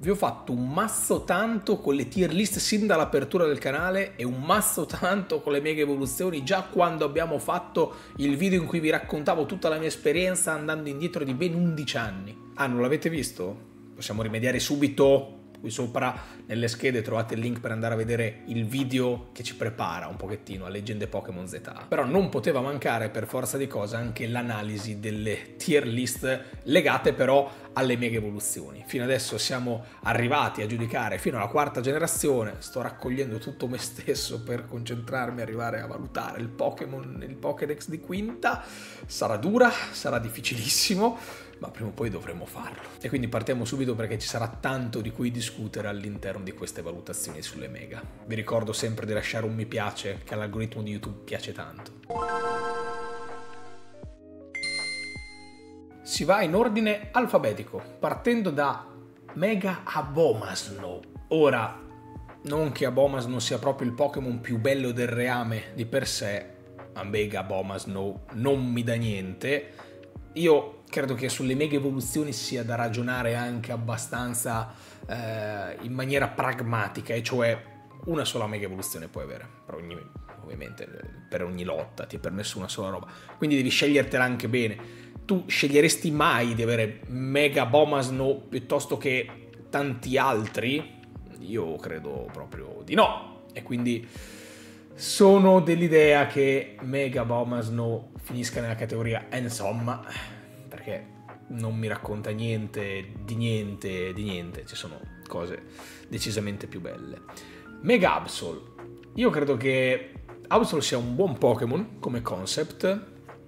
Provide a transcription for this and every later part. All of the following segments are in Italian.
Vi ho fatto un mazzo tanto con le tier list sin dall'apertura del canale e un mazzo tanto con le mega evoluzioni già quando abbiamo fatto il video in cui vi raccontavo tutta la mia esperienza andando indietro di ben 11 anni. Ah, non l'avete visto? Possiamo rimediare subito. Qui sopra nelle schede trovate il link per andare a vedere il video che ci prepara un pochettino a Leggende Pokémon ZA. Però non poteva mancare per forza di cosa anche l'analisi delle tier list legate però alle mega evoluzioni. Fino adesso siamo arrivati a giudicare fino alla quarta generazione, sto raccogliendo tutto me stesso per concentrarmi e arrivare a valutare il Pokémon, il Pokédex di quinta. Sarà dura, sarà difficilissimo, ma prima o poi dovremo farlo. E quindi partiamo subito perché ci sarà tanto di cui discutere all'interno di queste valutazioni sulle mega. Vi ricordo sempre di lasciare un mi piace, che all'algoritmo di YouTube piace tanto. Si va in ordine alfabetico, partendo da Mega Abomasnow. Ora, non che Abomasnow sia proprio il Pokémon più bello del reame di per sé, a Mega Abomasnow non mi dà niente. Io credo che sulle mega evoluzioni sia da ragionare anche abbastanza in maniera pragmatica, e cioè una sola mega evoluzione puoi avere, ovviamente per ogni lotta ti è permesso una sola roba, quindi devi scegliertela anche bene. Tu sceglieresti mai di avere Mega Abomasnow piuttosto che tanti altri? Io credo proprio di no, e quindi sono dell'idea che Mega Abomasnow finisca nella categoria insomma, perché non mi racconta niente, ci sono cose decisamente più belle. Mega Absol, io credo che Absol sia un buon Pokémon come concept,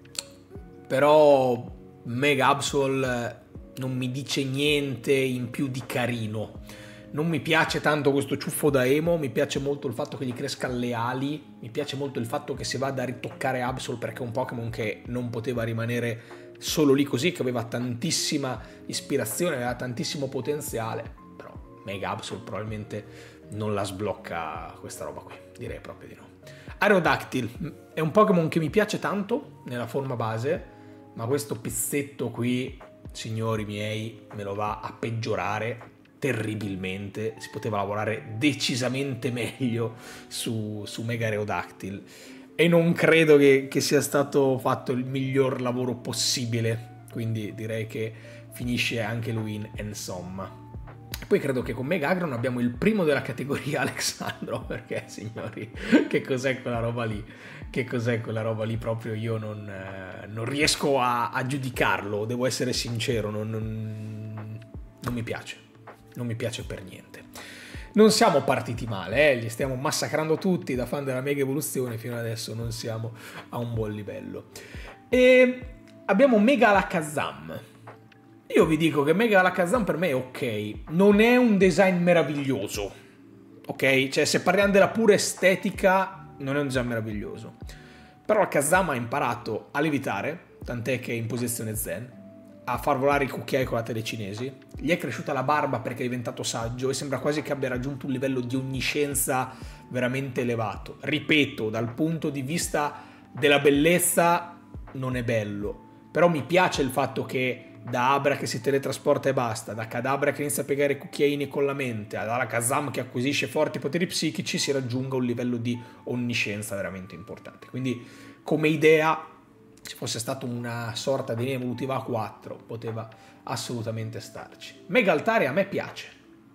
però Mega Absol non mi dice niente in più di carino. Non mi piace tanto questo ciuffo da emo, mi piace molto il fatto che gli crescano le ali, mi piace molto il fatto che si vada a ritoccare Absol perché è un Pokémon che non poteva rimanere solo lì così, che aveva tantissima ispirazione, aveva tantissimo potenziale, però Mega Absol probabilmente non la sblocca questa roba qui, direi proprio di no. Aerodactyl è un Pokémon che mi piace tanto nella forma base, ma questo pizzetto qui, signori miei, me lo va a peggiorare terribilmente. Si poteva lavorare decisamente meglio su Mega Aerodactyl e non credo che sia stato fatto il miglior lavoro possibile, quindi direi che finisce anche lui in insomma. Poi credo che con Mega Aggron abbiamo il primo della categoria Alexandro, perché signori, che cos'è quella roba lì? Che cos'è quella roba lì? Proprio io non riesco a giudicarlo, devo essere sincero, non mi piace. Non mi piace per niente. Non siamo partiti male, li stiamo massacrando tutti da fan della mega evoluzione, fino adesso non siamo a un buon livello. E abbiamo Mega Alakazam. Io vi dico che Mega Alakazam per me è ok, non è un design meraviglioso, ok? Cioè se parliamo della pura estetica non è un design meraviglioso, però Alakazam ha imparato a levitare, tant'è che è in posizione zen, a far volare i cucchiai con la telecinesi, gli è cresciuta la barba perché è diventato saggio e sembra quasi che abbia raggiunto un livello di onniscienza veramente elevato. Ripeto, dal punto di vista della bellezza non è bello, però mi piace il fatto che da Abra che si teletrasporta e basta, da Kadabra che inizia a piegare i cucchiaini con la mente, ad Alakazam che acquisisce forti poteri psichici, si raggiunga un livello di onniscienza veramente importante. Quindi come idea, se fosse stata una sorta di linea evolutiva a 4, poteva assolutamente starci. Mega Altaria a me piace,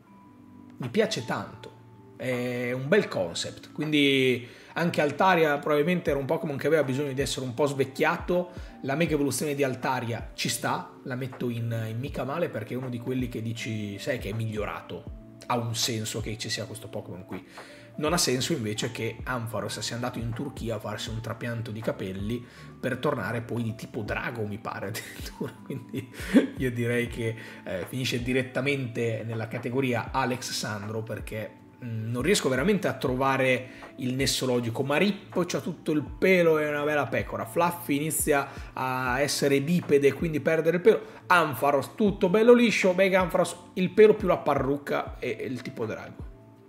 mi piace tanto, è un bel concept, quindi anche Altaria probabilmente era un Pokémon che aveva bisogno di essere un po' svecchiato. La mega evoluzione di Altaria ci sta, la metto in mica male perché è uno di quelli che dici, sai che è migliorato, ha un senso che ci sia questo Pokémon qui. Non ha senso invece che Ampharos sia andato in Turchia a farsi un trapianto di capelli per tornare poi di tipo drago, mi pare addirittura. Quindi io direi che finisce direttamente nella categoria Alex Sandro, perché non riesco veramente a trovare il nesso logico. Marippo c'ha tutto il pelo, è una bella pecora. Fluffy inizia a essere bipede, quindi perdere il pelo. Ampharos tutto bello liscio. Mega Ampharos il pelo più la parrucca e il tipo drago.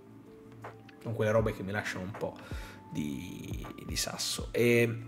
Sono quelle robe che mi lasciano un po' di sasso. E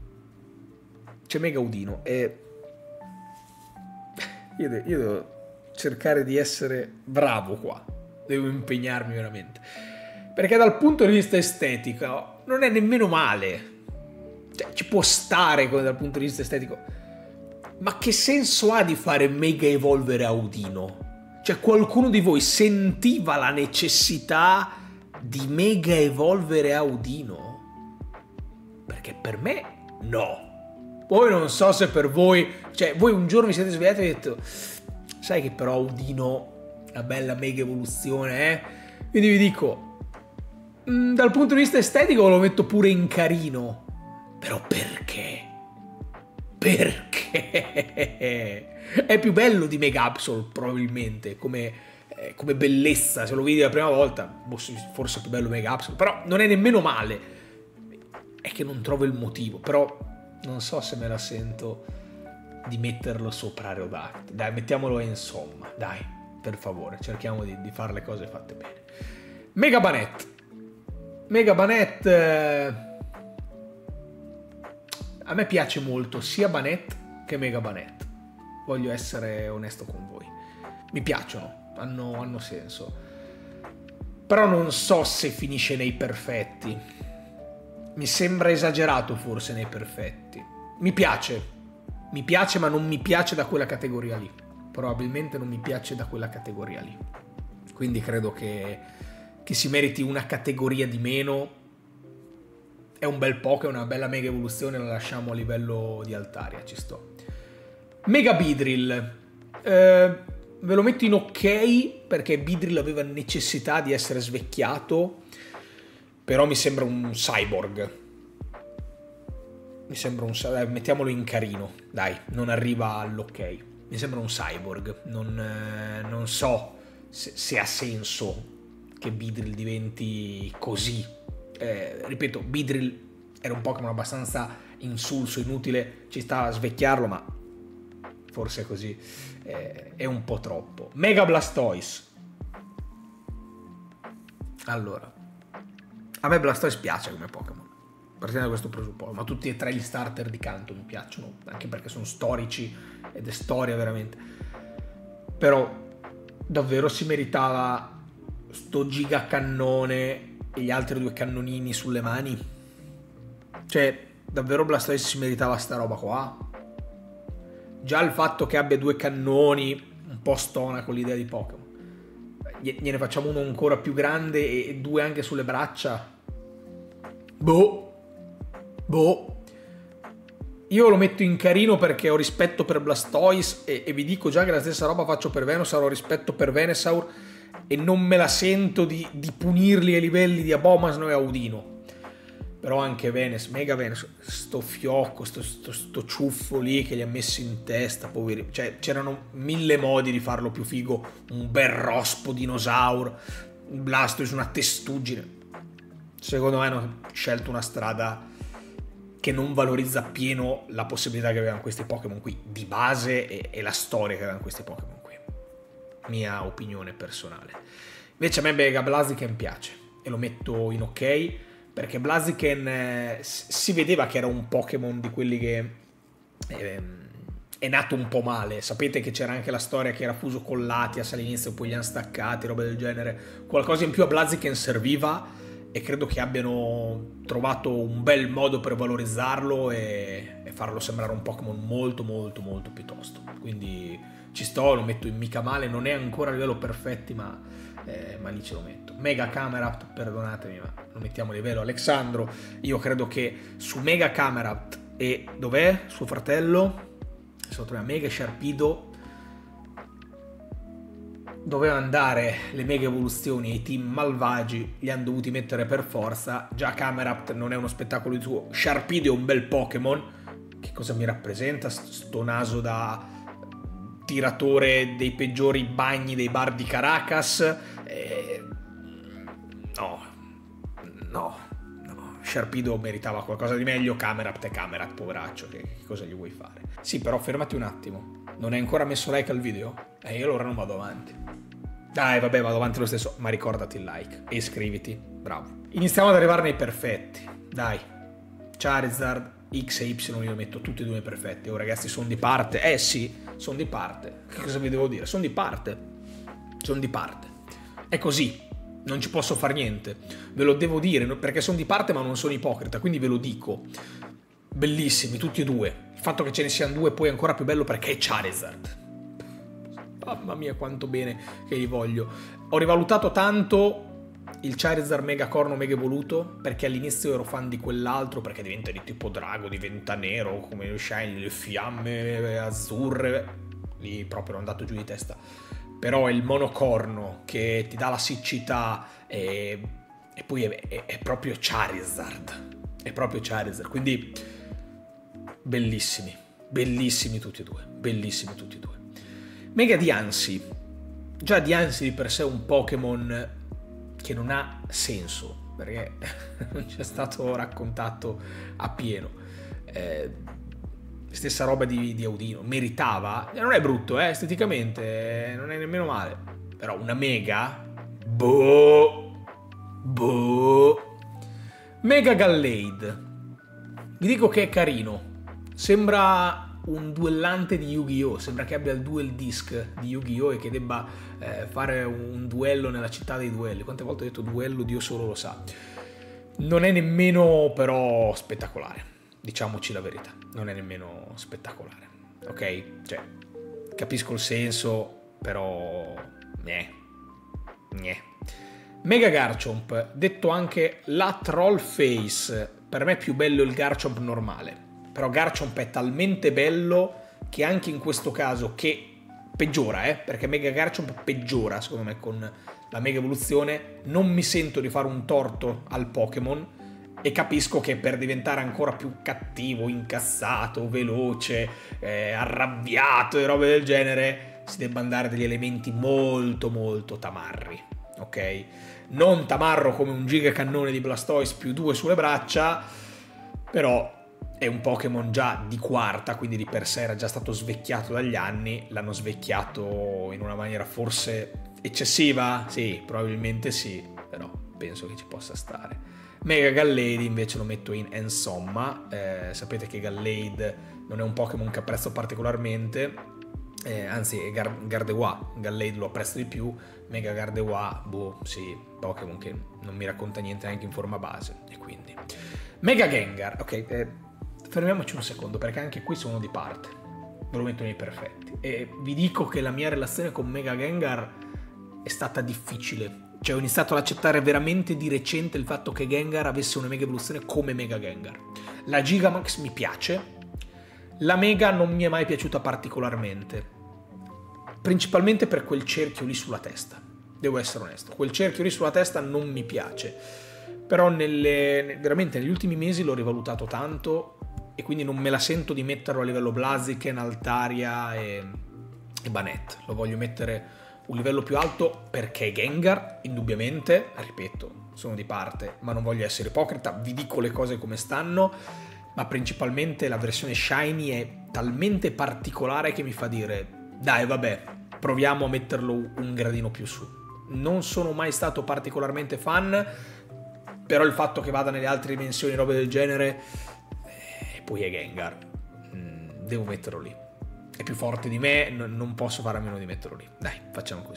c'è Mega Udino e io cercare di essere bravo qua. Devo impegnarmi veramente. Perché dal punto di vista estetico non è nemmeno male. Cioè, ci può stare dal punto di vista estetico. Ma che senso ha di fare mega evolvere Audino? Cioè, qualcuno di voi sentiva la necessità di mega evolvere Audino? Perché per me no. Poi non so se per voi, cioè voi un giorno vi siete svegliati e avete detto sai che però Audino è una bella mega evoluzione, eh? Quindi vi dico, dal punto di vista estetico lo metto pure in carino. Però perché? Perché? È più bello di Megapsol probabilmente come bellezza. Se lo vedi la prima volta forse è più bello Megapsol, però non è nemmeno male. È che non trovo il motivo. Però non so se me la sento di metterlo sopra Aerodactyl. Dai, mettiamolo insomma, dai, per favore, cerchiamo di fare le cose fatte bene. Megabanet a me piace molto sia Banet che Megabanet, voglio essere onesto con voi, mi piacciono, hanno senso, però non so se finisce nei perfetti, mi sembra esagerato forse nei perfetti. Mi piace ma non mi piace da quella categoria lì, probabilmente non mi piace da quella categoria lì, quindi credo che si meriti una categoria di meno. È un bel Pokémon, una bella mega evoluzione, la lasciamo a livello di Altaria, ci sto. Mega Beedrill, ve lo metto in ok perché Beedrill aveva necessità di essere svecchiato, però mi sembra un cyborg. Mettiamolo in carino, dai, non arriva all'ok. Mi sembra un cyborg, non so se ha senso che Beedrill diventi così. Ripeto, Beedrill era un Pokémon abbastanza insulso, inutile, ci sta a svecchiarlo, ma forse così è un po' troppo. Mega Blastoise. Allora, a me Blastoise piace come Pokémon, partendo da questo presupposto, ma tutti e tre gli starter di Kanto mi piacciono, anche perché sono storici ed è storia veramente. Però davvero si meritava sto gigacannone e gli altri due cannonini sulle mani? Cioè, davvero Blastoise si meritava sta roba qua? Già il fatto che abbia due cannoni un po' stona con l'idea di Pokémon. Gliene facciamo uno ancora più grande e due anche sulle braccia? Boh. Io lo metto in carino perché ho rispetto per Blastoise e vi dico già che la stessa roba faccio per Venusaur, ho rispetto per Venusaur e non me la sento di punirli ai livelli di Abomasnow e Audino. Però anche Mega Venusaur, sto fiocco, sto ciuffo lì che gli ha messo in testa, poveri. Cioè, c'erano mille modi di farlo più figo, un bel rospo dinosauro, un Blastoise, una testuggine. Secondo me hanno scelto una strada che non valorizza appieno la possibilità che avevano questi Pokémon qui, di base, e la storia che avevano questi Pokémon qui. Mia opinione personale. Invece a me Mega Blaziken piace e lo metto in ok perché Blaziken si vedeva che era un Pokémon di quelli che è nato un po' male. Sapete che c'era anche la storia che era fuso con Latias all'inizio, poi li hanno staccati, roba del genere. Qualcosa in più a Blaziken serviva e credo che abbiano trovato un bel modo per valorizzarlo e farlo sembrare un Pokémon molto molto molto più tosto. Quindi ci sto, lo metto in mica male, non è ancora a livello perfetti, ma lì ce lo metto. Mega Camerupt, perdonatemi, ma lo mettiamo a livello Alexandro. Io credo che su Mega Camerupt e dov'è suo fratello? Se lo troviamo, Mega Sharpedo, doveva andare le mega evoluzioni e i team malvagi li hanno dovuti mettere per forza. Già Camerupt non è uno spettacolo di suo, Sharpedo è un bel Pokémon. Che cosa mi rappresenta sto naso da tiratore dei peggiori bagni dei bar di Caracas? No, Sharpedo meritava qualcosa di meglio. Camerupt è Camerupt, poveraccio, che cosa gli vuoi fare? Sì, però fermati un attimo, non hai ancora messo like al video? Io allora non vado avanti. Dai, vabbè, vado avanti lo stesso, ma ricordati il like e iscriviti, bravo. Iniziamo ad arrivare nei perfetti, dai. Charizard, X e Y io metto tutti e due nei perfetti. Oh ragazzi, sono di parte, sì, sono di parte. Che cosa vi devo dire? Sono di parte. Sono di parte. È così. Non ci posso far niente. Ve lo devo dire, perché sono di parte ma non sono ipocrita, quindi ve lo dico. Bellissimi, tutti e due. Il fatto che ce ne siano due poi è ancora più bello perché è Charizard. Mamma mia quanto bene che li voglio. Ho rivalutato tanto il Charizard Mega Corno Mega Evoluto, perché all'inizio ero fan di quell'altro, perché diventa di tipo drago, diventa nero, come lo Shiny, le fiamme azzurre, lì proprio ero andato giù di testa. Però è il monocorno che ti dà la siccità e poi è proprio Charizard, è proprio Charizard, quindi bellissimi, bellissimi tutti e due, bellissimi tutti e due. Mega Diancie, già Diancie di per sé è un Pokémon che non ha senso, perché non c'è stato raccontato appieno. Stessa roba di Audino, meritava, non è brutto, esteticamente, non è nemmeno male, però una Mega, boh. Mega Gallade, vi dico che è carino, sembra un duellante di Yu-Gi-Oh! Sembra che abbia il duel disc di Yu-Gi-Oh! E che debba fare un duello nella città dei duelli. Quante volte ho detto duello, Dio solo lo sa. Non è nemmeno però spettacolare, diciamoci la verità, non è nemmeno spettacolare, ok? Cioè, capisco il senso, però Mega Garchomp, detto anche la Troll Face, per me è più bello il Garchomp normale. Però Garchomp è talmente bello che anche in questo caso, che peggiora, perché Mega Garchomp peggiora secondo me con la Mega Evoluzione, non mi sento di fare un torto al Pokémon e capisco che per diventare ancora più cattivo, incazzato, veloce, arrabbiato e robe del genere, si debba andare degli elementi molto molto tamarri, ok? Non tamarro come un gigacannone di Blastoise più 2 sulle braccia, però è un Pokémon già di quarta, quindi di per sé era già stato svecchiato dagli anni, l'hanno svecchiato in una maniera forse eccessiva? Sì, probabilmente sì, però penso che ci possa stare. Mega Gallade invece lo metto in insomma, sapete che Gallade non è un Pokémon che apprezzo particolarmente, anzi è Gardevoir, Gallade lo apprezzo di più, Mega Gardevoir, boh, sì, Pokémon che non mi racconta niente neanche in forma base, e quindi... Mega Gengar, ok, fermiamoci un secondo perché anche qui sono di parte, ve lo metto nei perfetti, e vi dico che la mia relazione con Mega Gengar è stata difficile, cioè ho iniziato ad accettare veramente di recente il fatto che Gengar avesse una Mega Evoluzione come Mega Gengar. La Gigamax mi piace, la Mega non mi è mai piaciuta particolarmente, principalmente per quel cerchio lì sulla testa, devo essere onesto, quel cerchio lì sulla testa non mi piace, però veramente negli ultimi mesi l'ho rivalutato tanto e quindi non me la sento di metterlo a livello Blaziken, Altaria e Banette, lo voglio mettere un livello più alto perché Gengar, indubbiamente, ripeto, sono di parte, ma non voglio essere ipocrita, vi dico le cose come stanno, ma principalmente la versione Shiny è talmente particolare che mi fa dire, dai vabbè, proviamo a metterlo un gradino più su. Non sono mai stato particolarmente fan, però il fatto che vada nelle altre dimensioni, robe del genere, e poi è Gengar, devo metterlo lì. È più forte di me, non posso fare a meno di metterlo lì. Dai, facciamo così.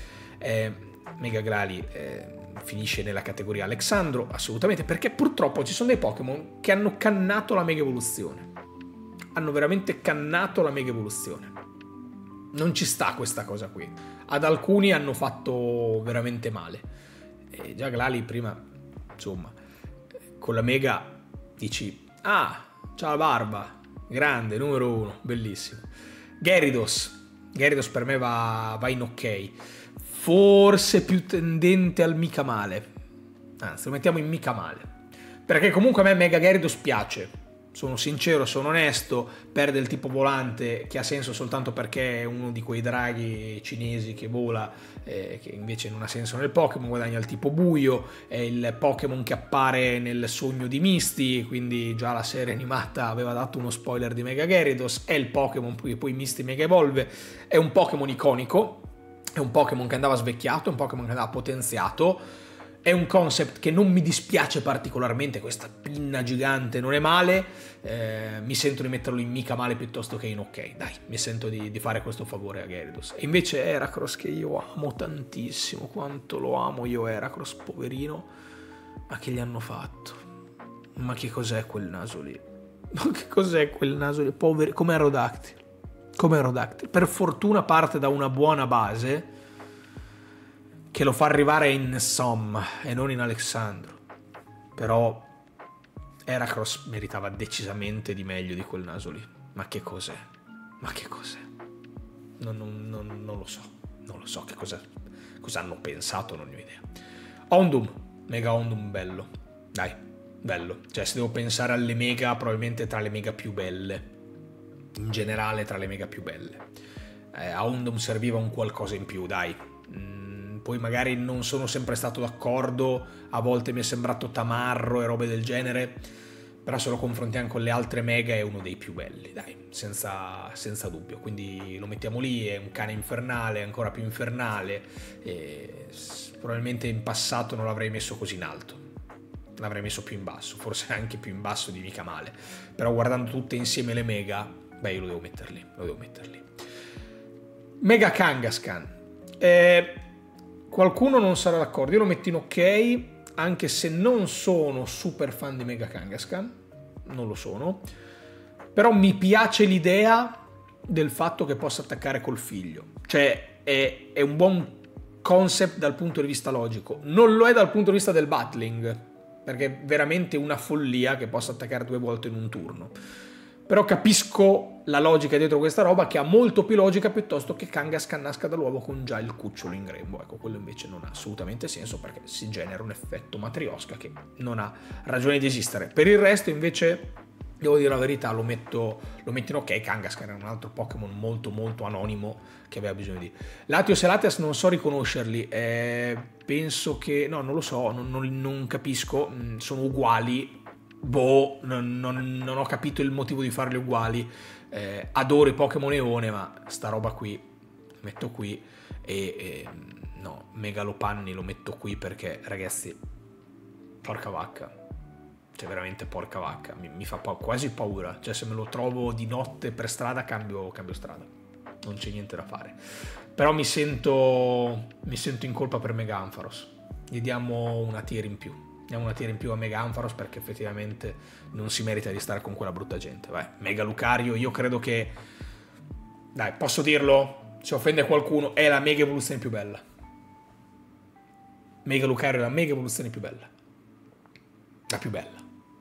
Mega Grali finisce nella categoria Alexandro, assolutamente, perché purtroppo ci sono dei Pokémon che hanno cannato la Mega Evoluzione. Hanno veramente cannato la Mega Evoluzione. Non ci sta questa cosa qui. Ad alcuni hanno fatto veramente male. E già Grali prima, insomma, con la Mega dici, ah, c'ha la barba, grande, numero 1, bellissimo. Gyarados per me va in ok, forse più tendente al mica male, anzi lo mettiamo in mica male, perché comunque a me Mega Gyarados piace, sono sincero, sono onesto, perde il tipo volante che ha senso soltanto perché è uno di quei draghi cinesi che vola, che invece non ha senso nel Pokémon, guadagna il tipo buio, è il Pokémon che appare nel sogno di Misty, quindi già la serie animata aveva dato uno spoiler di Mega Gyarados, è il Pokémon che poi Misty Mega Evolve, è un Pokémon iconico, è un Pokémon che andava svecchiato, è un Pokémon che andava potenziato, È un concept che non mi dispiace particolarmente, questa pinna gigante non è male, mi sento di metterlo in mica male piuttosto che in ok, dai, mi sento di fare questo favore a Gyarados. E invece Heracross, che io amo tantissimo, quanto lo amo io Heracross, poverino, ma che gli hanno fatto? Ma che cos'è quel naso lì? Ma che cos'è quel naso lì? Poveri, come Aerodactyl. Come Aerodactyl. Per fortuna parte da una buona base che lo fa arrivare in Somme e non in Alexandro. Però Heracross meritava decisamente di meglio di quel naso lì. Ma che cos'è? Ma che cos'è? Non lo so. Non lo so che cosa hanno pensato, non ho idea. Houndoom. Mega Houndoom bello. Dai, bello. Cioè, se devo pensare alle mega, probabilmente tra le mega più belle. In generale tra le mega più belle. A Houndoom serviva un qualcosa in più, dai. Poi magari non sono sempre stato d'accordo, a volte mi è sembrato tamarro e robe del genere, però se lo confrontiamo con le altre mega è uno dei più belli, dai, senza dubbio. Quindi lo mettiamo lì, è un cane infernale, ancora più infernale, e probabilmente in passato non l'avrei messo così in alto, l'avrei messo più in basso, forse anche più in basso di mica male, però guardando tutte insieme le mega, beh, io lo devo metterli. Mega Kangaskhan. Qualcuno non sarà d'accordo, io lo metto in ok, anche se non sono super fan di Mega Kangaskhan, non lo sono, però mi piace l'idea del fatto che possa attaccare col figlio, cioè è un buon concept dal punto di vista logico, non lo è dal punto di vista del battling, perché è veramente una follia che possa attaccare 2 volte in un turno. Però capisco la logica dietro questa roba, che ha molto più logica piuttosto che Kangaskhan nasca dall'uovo con già il cucciolo in grembo. Ecco, quello invece non ha assolutamente senso, perché si genera un effetto matriosca che non ha ragione di esistere. Per il resto invece, devo dire la verità, lo metto in ok. Kangaskhan è un altro Pokémon molto molto anonimo che aveva bisogno di... Latios e Latias non so riconoscerli, penso che... no, non lo so, non capisco, sono uguali. Boh, non ho capito il motivo di farli uguali. Adoro i Pokémon Eone, ma sta roba qui metto qui no, Megalopanni lo metto qui perché, ragazzi, porca vacca, cioè veramente porca vacca, mi fa quasi paura, cioè se me lo trovo di notte per strada cambio strada, non c'è niente da fare. Però mi sento in colpa per Mega Ampharos, gli diamo una tier in più. Diamo una tier in più a Mega Ampharos perché effettivamente non si merita di stare con quella brutta gente. Vai, Mega Lucario, io credo che... dai, posso dirlo? Se offende qualcuno, è la mega evoluzione più bella. Mega Lucario è la mega evoluzione più bella. La più bella.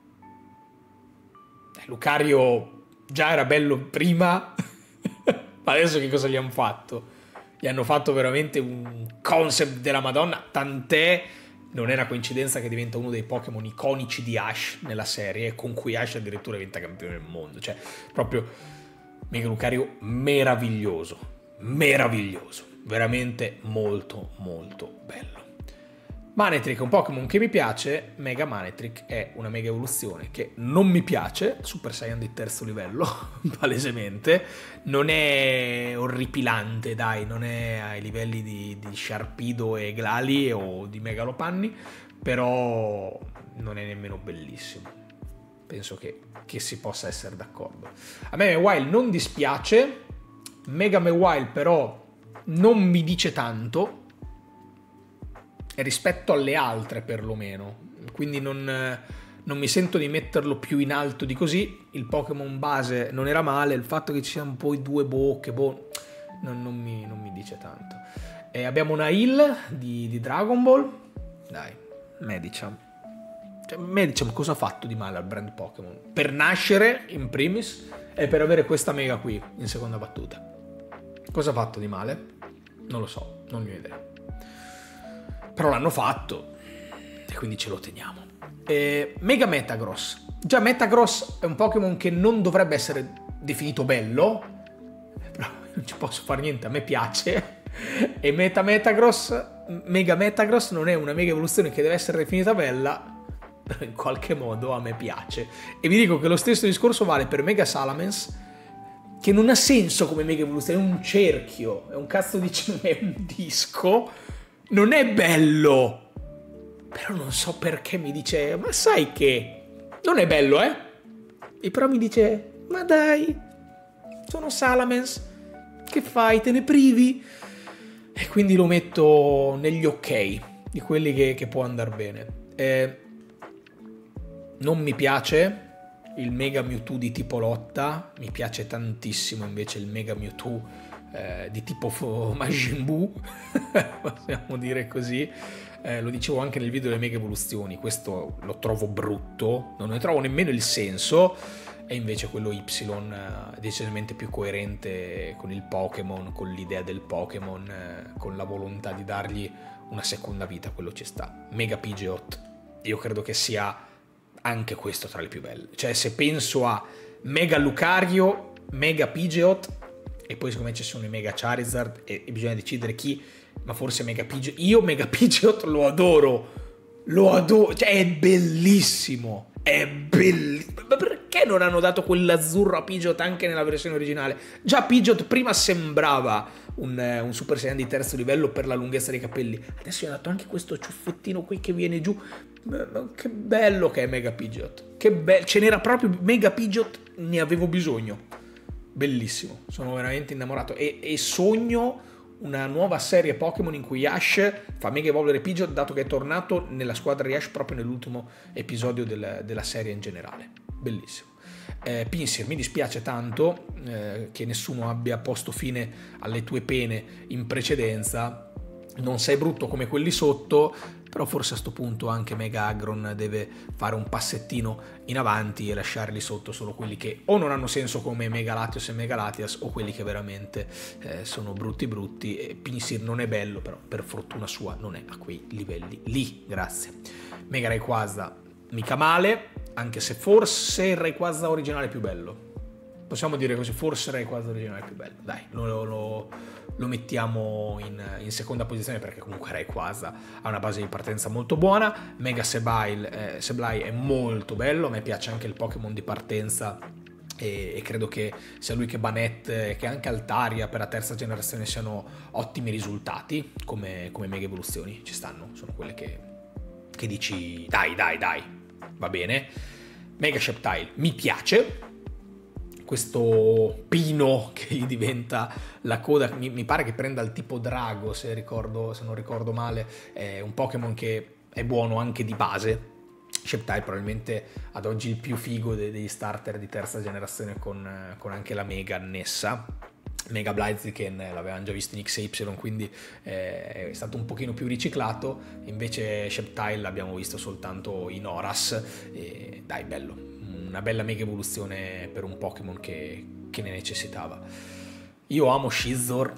Lucario già era bello prima, ma adesso che cosa gli hanno fatto? Gli hanno fatto veramente un concept della Madonna, tant'è... non è una coincidenza che diventa uno dei Pokémon iconici di Ash nella serie, con cui Ash addirittura diventa campione del mondo. Cioè, proprio Mega Lucario meraviglioso, veramente molto molto bello. Manectric è un Pokémon che mi piace, Mega Manectric è una mega evoluzione che non mi piace, Super Saiyan di terzo livello, palesemente, non è orripilante, dai, non è ai livelli di Sharpedo e Glali o di Megalopanni, però non è nemmeno bellissimo, penso che si possa essere d'accordo. A me Mewile non dispiace, Mega Mewile però non mi dice tanto, rispetto alle altre perlomeno, quindi non mi sento di metterlo più in alto di così. Il Pokémon base non era male, il fatto che ci siano poi 2 bocche, non mi dice tanto. Abbiamo una Heal di Dragon Ball, dai, Medicham. Cioè, Medicham cosa ha fatto di male al brand Pokémon? Per nascere in primis e per avere questa mega qui in seconda battuta, cosa ha fatto di male? Non lo so, non ne ho idea. Però l'hanno fatto e quindi ce lo teniamo. Mega Metagross. Già Metagross è un Pokémon che non dovrebbe essere definito bello, però non ci posso fare niente, a me piace. E Mega Metagross non è una mega evoluzione che deve essere definita bella, però in qualche modo a me piace. E vi dico che lo stesso discorso vale per Mega Salamence, che non ha senso come mega evoluzione, è un cerchio, è un cazzo di è un disco. Non è bello, Però non so perché mi dice, ma sai che non è bello, E però mi dice, ma dai, sono Salamence, che fai, te ne privi? E quindi lo metto negli ok, di quelli che può andare bene. Non mi piace il Mega Mewtwo di tipo lotta, mi piace tantissimo invece il Mega Mewtwo di tipo Majin Buu, possiamo dire così. Lo dicevo anche nel video delle mega evoluzioni, questo lo trovo brutto, non ne trovo nemmeno il senso, e invece quello Y è decisamente più coerente con il Pokémon, con l'idea del Pokémon, con la volontà di dargli una seconda vita, quello ci sta. Mega Pidgeot, io credo che sia anche questo tra le più belle, cioè se penso a Mega Lucario, Mega Pidgeot, e poi secondo me ci sono i Mega Charizard e bisogna decidere chi, ma forse Mega Pidgeot. Io Mega Pidgeot lo adoro, cioè è bellissimo, ma perché non hanno dato quell'azzurro a Pidgeot anche nella versione originale? Già Pidgeot prima sembrava un Super Saiyan di terzo livello per la lunghezza dei capelli, adesso gli hanno dato anche questo ciuffettino qui che viene giù. Ma che bello che è Mega Pidgeot, ce n'era proprio. Mega Pidgeot ne avevo bisogno, bellissimo, sono veramente innamorato e sogno una nuova serie Pokémon in cui Ash fa mega evolvere Pidgeot, dato che è tornato nella squadra di Ash proprio nell'ultimo episodio della serie in generale. Bellissimo. Pinsir, mi dispiace tanto che nessuno abbia posto fine alle tue pene in precedenza. Non sei brutto come quelli sotto, però forse a sto punto anche Mega Aggron deve fare un passettino in avanti e lasciarli sotto solo quelli che o non hanno senso come Mega Latios e Mega Latias, o quelli che veramente sono brutti. E Pinsir non è bello, però per fortuna sua non è a quei livelli lì, grazie. Mega Rayquaza mica male, anche se forse il Rayquaza originale è più bello. Possiamo dire così, forse Rayquaza originale è più bello. Dai, lo mettiamo in seconda posizione, perché comunque Rayquaza ha una base di partenza molto buona. Mega Sableye è molto bello, a me piace anche il Pokémon di partenza e credo che sia lui che Banette e che anche Altaria per la terza generazione siano ottimi risultati come mega evoluzioni, ci stanno, sono quelle che dici dai, va bene. Mega Sceptile mi piace, questo pino che gli diventa la coda, mi pare che prenda il tipo drago, se non ricordo male, è un Pokémon che è buono anche di base. Sceptile probabilmente ad oggi il più figo degli starter di terza generazione con anche la Mega annessa. Mega Blaziken l'avevamo già visto in XY, quindi è stato un pochino più riciclato, invece Sceptile l'abbiamo visto soltanto in Horas, e dai, bello, una bella mega evoluzione per un Pokémon che ne necessitava. Io amo Scizor,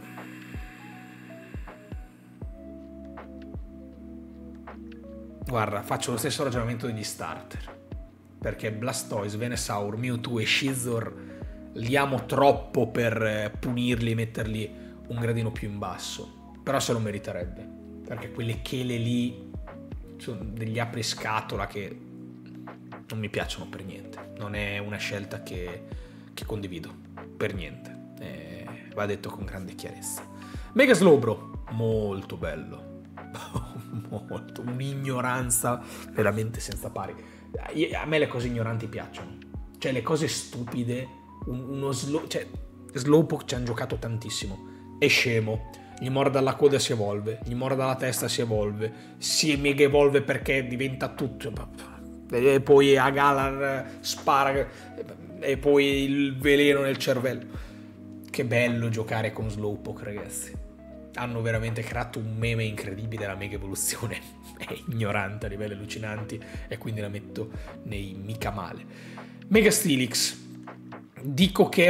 guarda, faccio lo stesso ragionamento degli starter, perché Blastoise, Venusaur, Mewtwo e Scizor li amo troppo per punirli e metterli un gradino più in basso, però se lo meriterebbe, perché quelle chele lì sono degli apriscatola che non mi piacciono per niente, non è una scelta che condivido per niente, va detto con grande chiarezza. Mega Slowbro, molto bello, molto, un'ignoranza veramente senza pari. A me le cose ignoranti piacciono, cioè le cose stupide. Slowpoke ci hanno giocato tantissimo, è scemo, gli morde alla coda si evolve, gli morde alla testa si evolve, si mega evolve perché diventa tutto, e poi a Galar spara e poi il veleno nel cervello. Che bello giocare con Slowpoke, ragazzi, hanno veramente creato un meme incredibile. La mega evoluzione è ignorante a livelli allucinanti e quindi la metto nei mica male. Mega Steelix, dico che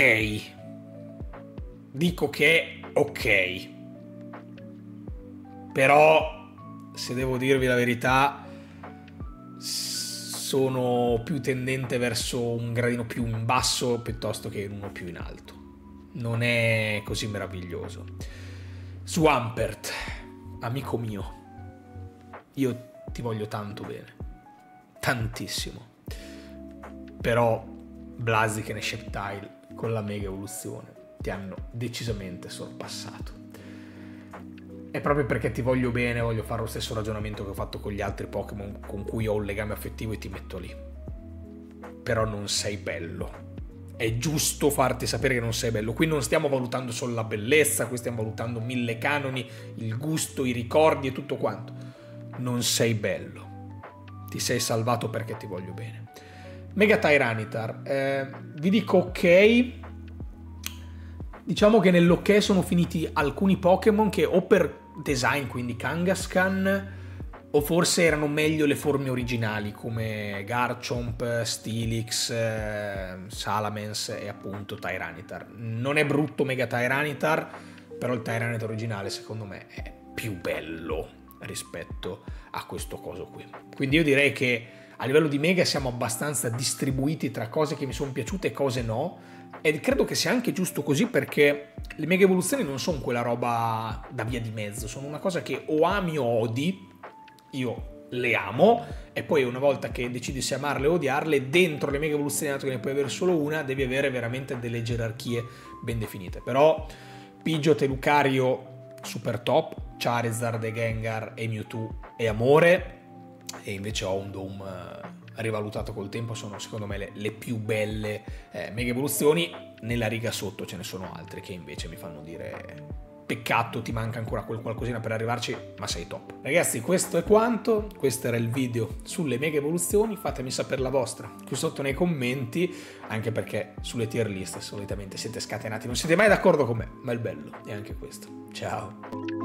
è ok, però se devo dirvi la verità sono più tendente verso un gradino più in basso piuttosto che uno più in alto, non è così meraviglioso. Swampert, amico mio, io ti voglio tanto bene, tantissimo, però Blaziken e Sceptile con la mega evoluzione ti hanno decisamente sorpassato. è proprio perché ti voglio bene, voglio fare lo stesso ragionamento che ho fatto con gli altri Pokémon con cui ho un legame affettivo e ti metto lì. Però non sei bello. È giusto farti sapere che non sei bello. Qui non stiamo valutando solo la bellezza, qui stiamo valutando 1000 canoni, il gusto, i ricordi e tutto quanto. Non sei bello. Ti sei salvato perché ti voglio bene. Mega Tyranitar. Vi dico ok. Diciamo che nell'ok sono finiti alcuni Pokémon che o per design, quindi Kangaskhan, o forse erano meglio le forme originali come Garchomp, Steelix, Salamence e appunto Tyranitar. Non è brutto Mega Tyranitar, però il Tyranitar originale secondo me è più bello rispetto a questo coso qui. Quindi io direi che a livello di Mega siamo abbastanza distribuiti tra cose che mi sono piaciute e cose no, e credo che sia anche giusto così, perché le Mega Evoluzioni non sono quella roba da via di mezzo, sono una cosa che o ami o odi. Io le amo, e poi una volta che decidi se amarle o odiarle, dentro le Mega Evoluzioni, dato che ne puoi avere solo una, devi avere veramente delle gerarchie ben definite. Però Pidgeot e Lucario super top, Charizard e Gengar e Mewtwo e amore, e invece Houndoom rivalutato col tempo sono secondo me le più belle Mega Evoluzioni. Nella riga sotto ce ne sono altre che invece mi fanno dire peccato, ti manca ancora quel qualcosina per arrivarci, ma sei top. Ragazzi, questo è quanto. Questo era il video sulle Mega Evoluzioni. Fatemi sapere la vostra qui sotto nei commenti, anche perché sulle tier list solitamente siete scatenati, non siete mai d'accordo con me, ma il bello è anche questo. Ciao.